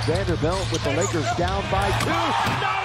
Vanderbilt with the Lakers down by 2. No!